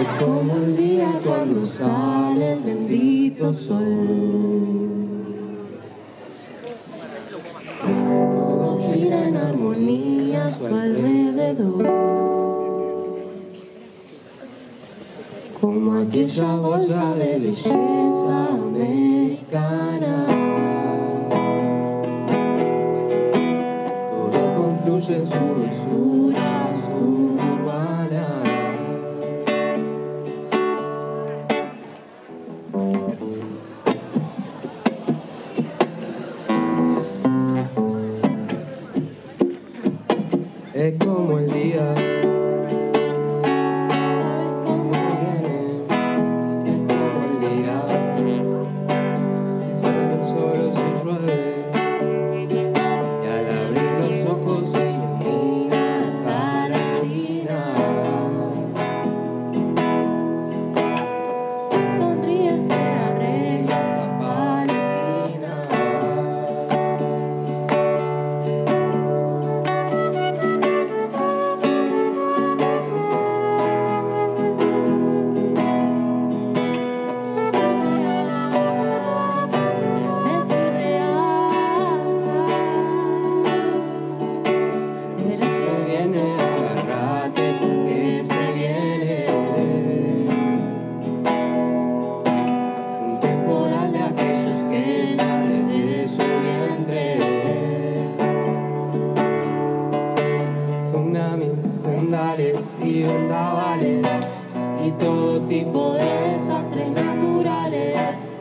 Como el día cuando sale el bendito sol. Todo gira en armonía a su alrededor. Como aquella bolsa de belleza americana. Todo confluye en su dulzura suburbana. Es como el día, sabes cómo viene, es como el día, si sale el sol o si llueve, y al abrir los ojos se ilumina hasta la China. Si sonríe se arregla hasta Palestina. Y vendavales y todo tipo de desastres naturales.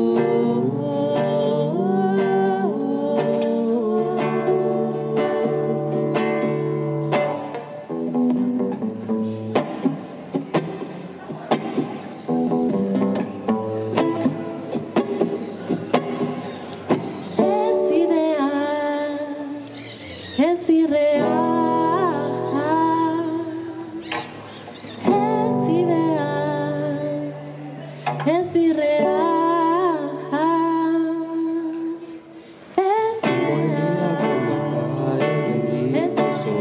Es ideal, es irreal. Es irreal, es irreal, es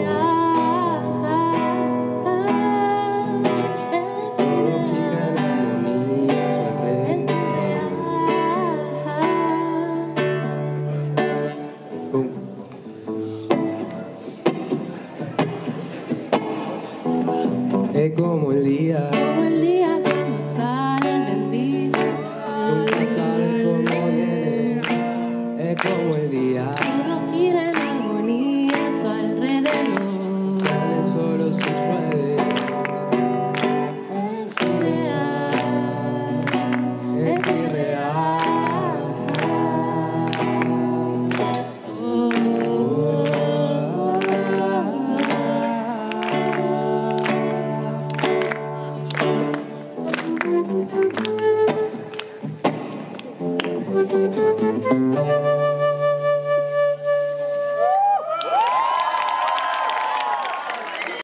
irreal. Es como el día. Como el día, todo gira en armonía a su alrededor. Sale el sol o se llueve. Es ideal, es irreal. Oh.